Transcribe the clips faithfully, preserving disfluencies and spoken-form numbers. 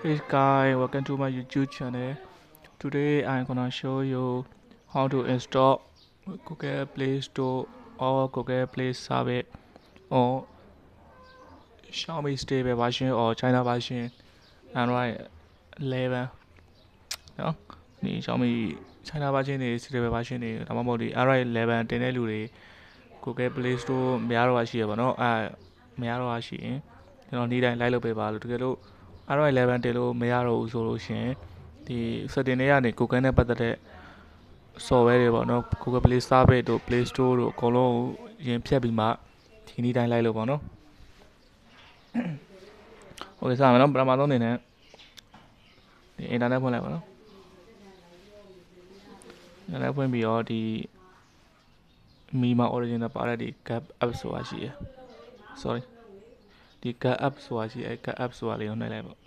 Hey guys, welcome to my YouTube channel. Today I'm gonna show you how to install Google Play Store or Google Play Service on Xiaomi stable version or China version Android eleven နော်ဒီ Xiaomi China version တွေ stable version တွေဒါမှမဟုတ်ဒီ Android eleven တင်တဲ့လူတွေ Google Play Store မရတော့ရှိရပါတော့အဲမရတော့ရှိရင်ကျွန်တော်နေ့တိုင်း live လုပ်ပေးပါလို့တကယ်လို့ Android eleven တင်လို့မရတော့ဘူးဆိုလို့ရှိရင်ဒီ setting တွေကနေ Google နဲ့ပတ်သက်တဲ့ software တွေပေါ့နော် Google Play Service တို့ Play Store တို့အကုန်လုံးရင်ဖြတ်ပြီးမှဒီနေ့တိုင်း live လုပ်ပါနော် Okay စမယ်နော်ပထမဆုံးအနေနဲ့ဒီ internet ဖွင့်လိုက်ပါနော် internet ဖွင့်ပြီးတော့ဒီ Mima original ပါတဲ့ဒီ Gap app ဆိုတာရှိရယ် sorry ဒီ Gap app ဆိုတာရှိရယ် Gap app ဆိုတာလေးကိုနှိပ်လိုက်ပေါ့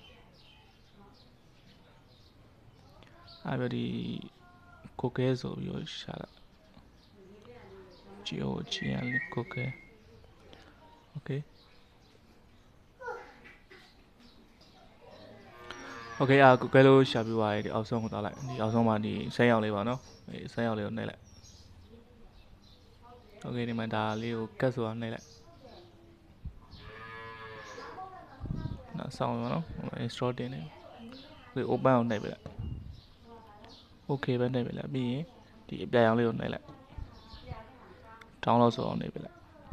အဲ့ပြီးဒီ Google ဆိုပြီးတော့ရှာလိုက် G O G L Google Okay Okay အာ Google လို့ရှာပြီးသွားတယ်ဒီအောက်ဆုံးကိုတောက်လိုက်ဒီအောက်ဆုံးမှာဒီဆန်းရောင်လေးပါနော်ဒီဆန်းရောင်လေးကိုနှိပ်လိုက် Okay ဒီမှာဒါလေးကိုကတ်ဆိုတာနှိပ်လိုက်နောက်ဆောင်းပါနော် install တင်နေဒီ open အောင်နှိပ်ပြလိုက် Okay ပဲနှိပ်ပြလိုက်ပြီးရင်ဒီအပြာရောင်လေးကိုနှိပ်လိုက် download ဆိုအောင်နှိပ်ပြလိုက်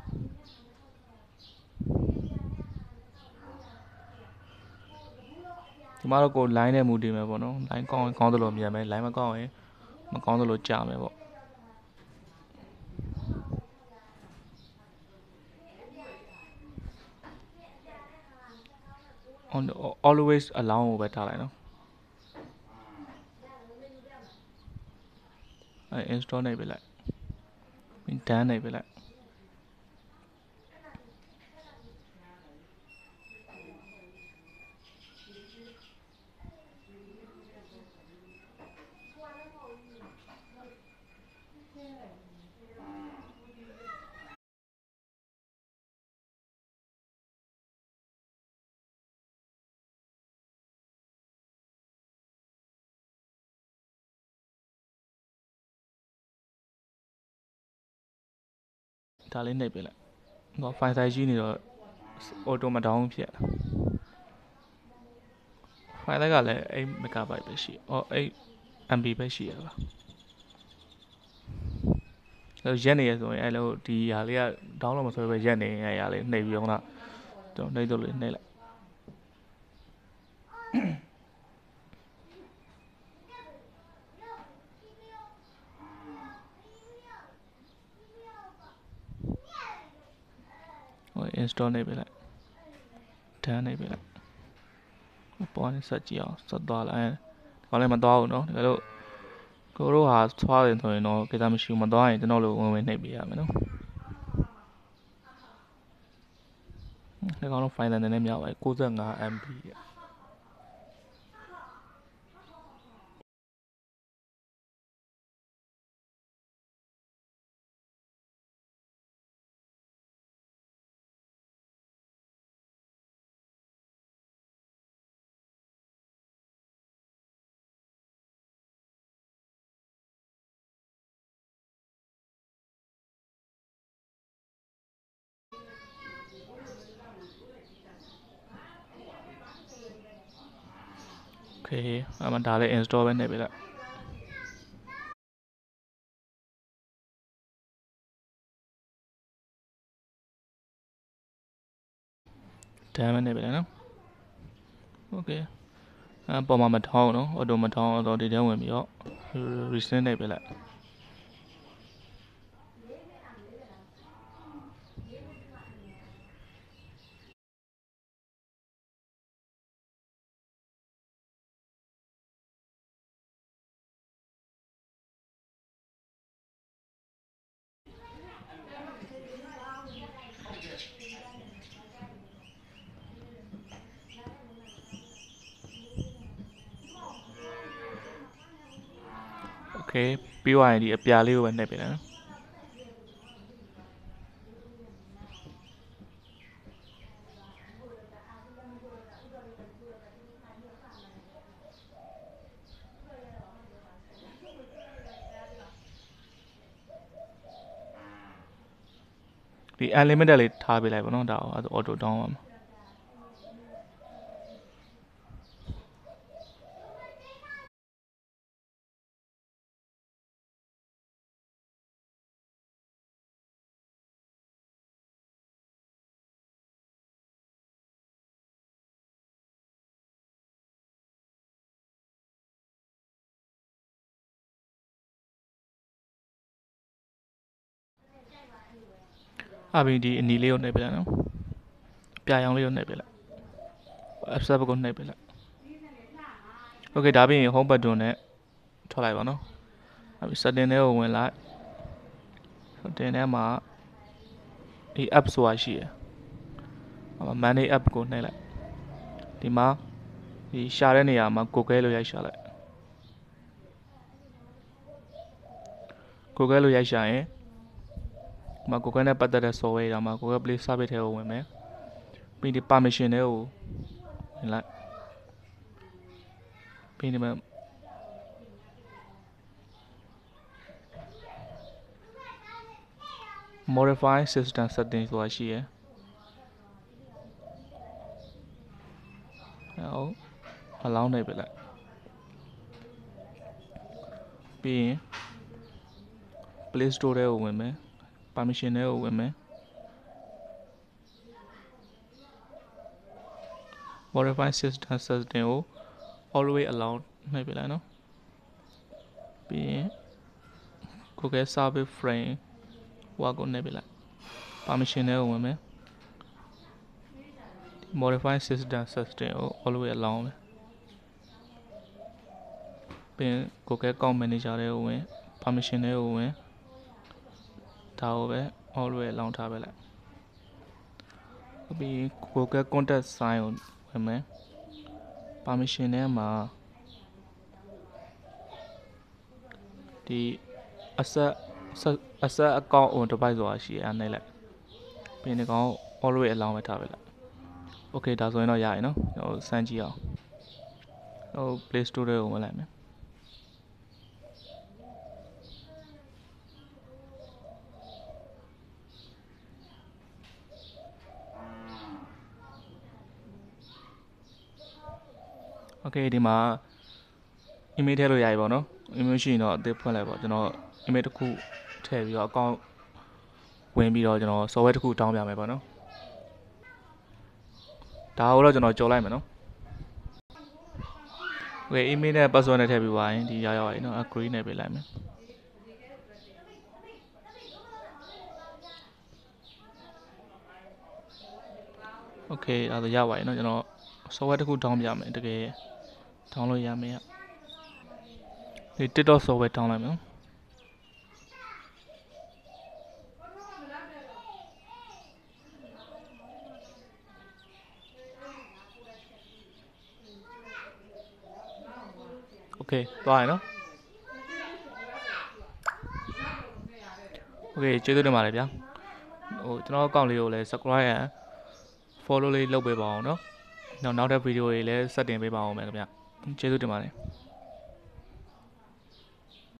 ဒီမှာတော့ကို line နဲ့မူတည်မယ်ပေါ့နော် line ကောင်းရင်ကောင်းသလိုမြန်မယ် line မကောင်းရင်မကောင်းသလိုကြာမယ်ပေါ့ on always allow ကိုပဲထားလိုက်နော်အဲ install နှိပ်ပြလိုက် done နှိပ်ပြလိုက်ဒါလေးနှိပ်ပြလိုက်တော့ file size ကြီးနေတော့ auto မ down ဖြစ်လာ file size ကလည်းeight megabyte ပဲရှိအော်eight M B ပဲရှိရပါအဲရက်နေရဆိုရင်အဲလိုဒီဟာလေးက download မဆွဲပဲရက်နေရင်အဲဟာလေးနှိပ်ပြီးတော့တော့နှိပ်တော့လေးနှိပ်လိုက် install နှိပ်ပြလိုက် done နှိပ်ပြလိုက်ပေါ်နေဆက်ကြည့်အောင်ဆက်သွားလိုက်ဒီကောင်လည်းမသွားဘူးเนาะဒါလို့ကိုတို့ဟာဆွားတယ်ဆိုရင်တော့ကိစ္စမရှိဘူးမသွားရင်ကျွန်တော်တို့ဝင်ဝင်နှိပ်ပေးရမယ်เนาะဒီကောင်တော့ file နည်းနည်းများပါတယ်ninety-five M B Okay အမှဒါလေး install ပဲနှိပ်ပေးလိုက် done ပဲနှိပ်ပေးလိုက်နော် Okay အပေါ်မှာမထောင်းနော် auto မထောင်းတော့ဒီထဲဝင်ပြီးတော့ reset နှိပ်ပေးလိုက် Okay ပြီးသွားရင်ဒီအပြာလေးကိုပဲနှိပ်ပေးလိုက်နော်ဒီ unlimited လေးထားပေးလိုက်ပါတော့ဒါအဲ့ဒါ auto down ပါမှာအပြင်ဒီအနီလေးကိုနှိပ်ပြလိုက်နော်ပြာရောင်လေးကိုနှိပ်ပြလိုက် observe ကိုနှိပ်ပြလိုက် okay ဒါပြီးရင် home button နဲ့ထွက်လိုက်ပါနော်အဲ့ဒီ setting ထဲကိုဝင်လိုက် setting ထဲမှာဒီ app ဆိုတာရှိရယ်အဲ့မှာ manage app ကိုနှိပ်လိုက်ဒီမှာဒီရှာတဲ့နေရာမှာ Google လို့ရိုက်ရှာလိုက် Google လို့ရိုက်ရှာရင်ဒီမှာ Google နဲ့ပတ်သက်တဲ့ software တွေမှာ Google Play Service ထဲကိုဝင်မယ်ပြီးဒီ permission တွေကိုဝင်လိုက်ပြီးဒီမှာ modify system settings ဆိုတာရှိရယ်ဟုတ် allow နေပြီလိုက်ပြီးရင် Play Store ထဲကိုဝင်မယ် permission ထဲကိုဝင်မယ် modify system setting ကို always allow နေပြီလိုက်နော်ပြီးရင် Google Service Frame ဟိုကိုနေပြီလိုက် permission ထဲကိုဝင်မယ် modify system setting ကို always allow မယ်ပြီးရင် Google Account Manager ထဲကိုဝင် permission ထဲကိုဝင်ဒါကိုပဲ always allow ထားပဲလိုက်ပြီး Google Contact Sign ကိုဝင်မယ် permission ထဲမှာဒီ asset asset account on device ဆိုတာရှိရအဲ့နှိပ်လိုက်ပြီးရင်ဒီကောင် always allow ပဲထားပဲလိုက် okay ဒါဆိုရင်တော့ရရနော်ဟိုစမ်းကြည့်အောင်ဟို Play Store ထဲကိုဝင်လိုက်မယ်โอเคဒီမှာ email ထည့်လို့ရပြီပေါ့နော် email ရှိရင်တော့အသစ်ဖွင့်လိုက်ပေါ့ကျွန်တော် email တစ်ခုထည့်ပြီးတော့ account ဝင်ပြီးတော့ကျွန်တော် software တစ်ခုတောင်းပြမယ်ပေါ့နော်ဒါကိုတော့ကျွန်တော်ကြော်လိုက်မယ်နော် okay email နဲ့ password နဲ့ထည့်ပြီးပါရင်ဒီရောက်ရောက်ရည်နော် agree နဲ့ပေးလိုက်မယ်โอเคအဲ့ဒါရပါပြီနော်ကျွန်တော် software တစ်ခုတောင်းပြမယ်တကယ်တောင်းလို့ရမယ်ဒီ TikTok software တောင်းလိုက်မယ်နော်โอเคသွားရနော်โอเคကျေးဇူးတင်ပါတယ်ဗျာဟိုကျွန်တော်အကောင့်လေးကိုလည်း subscribe and follow လေးလုပ်ပေးပါအောင်နော်နောက်နောက်တဲ့ဗီဒီယိုတွေလည်းဆက်တင်ပေးပါအောင်မယ်ခင်ဗျကျေးဇူးတင်ပါတယ်